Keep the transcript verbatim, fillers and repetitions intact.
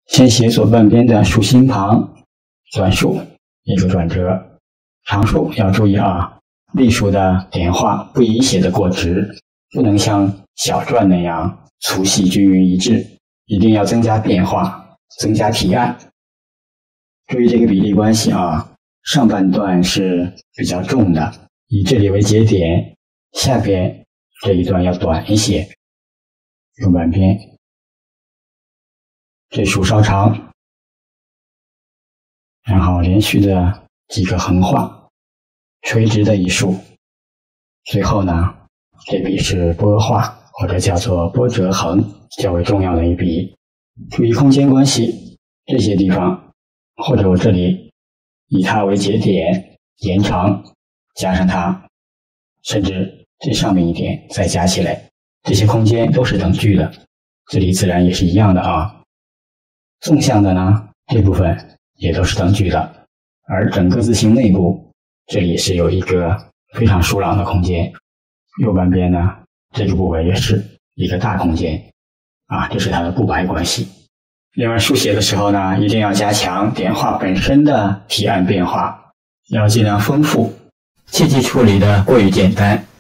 先写左半边的竖心旁，短竖一个转折，长竖要注意啊，隶书的点画不宜写得过直，不能像小篆那样粗细均匀一致，一定要增加变化，增加提案。注意这个比例关系啊，上半段是比较重的，以这里为节点，下边这一段要短一些。右半边这竖稍长，然后连续的几个横画，垂直的一竖。最后呢，这笔是拨画，或者叫做拨折横，较为重要的一笔。注意空间关系，这些地方或者我这里以它为节点，延长加上它，甚至这上面一点再加起来，这些空间都是等距的，这里自然也是一样的啊。纵向的呢，这部分也都是等距的，而整个字形内部这里是有一个非常疏朗的空间，右半边呢这个部位也是一个大空间啊，这是它的布白关系。另外书写的时候呢，一定要加强点画本身的提案变化，要尽量丰富，切忌处理的过于简单。